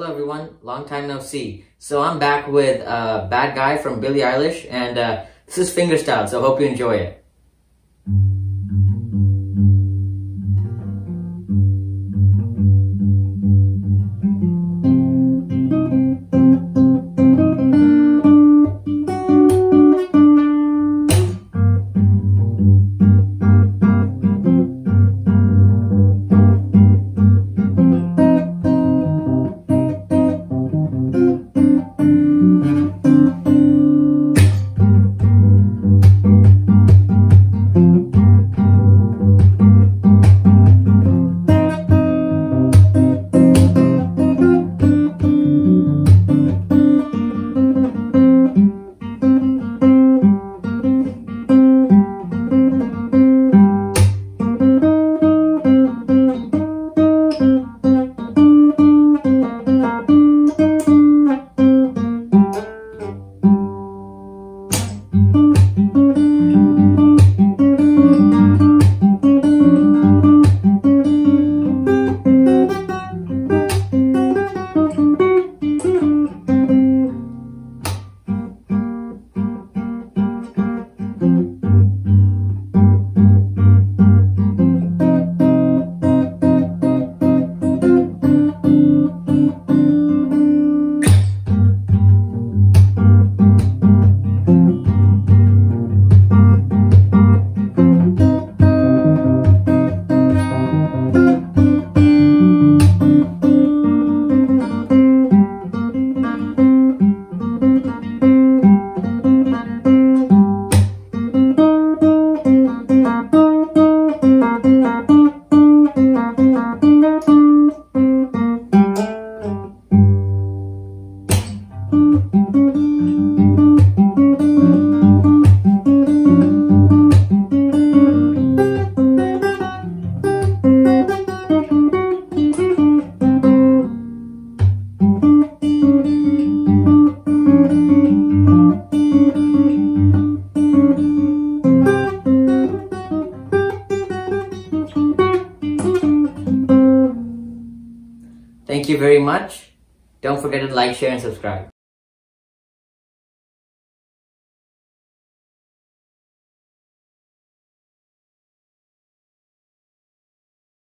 Hello everyone, long time no see. So I'm back with Bad Guy from Billie Eilish, and this is fingerstyle, so I hope you enjoy it. Thank you very much. Don't forget to like, share, and subscribe.